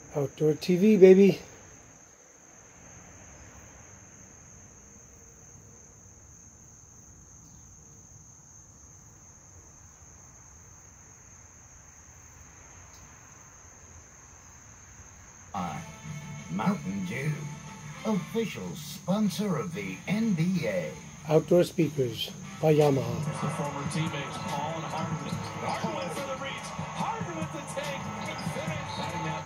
Outdoor TV, baby. Mountain Dew, official sponsor of the NBA. Outdoor speakers by Yamaha. The former teammates Paul and Harden. Harden went for the reach. Harden with the take. Good finish.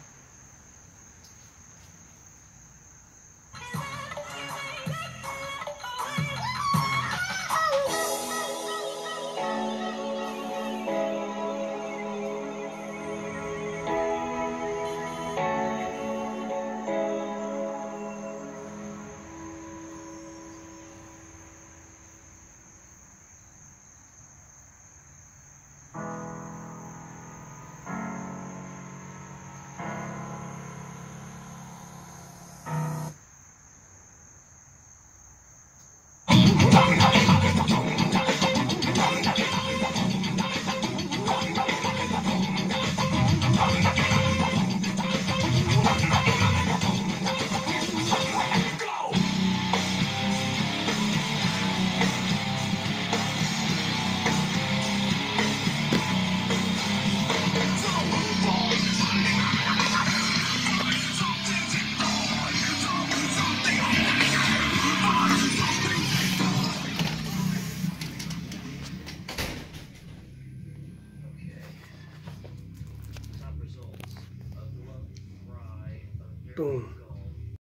Boom.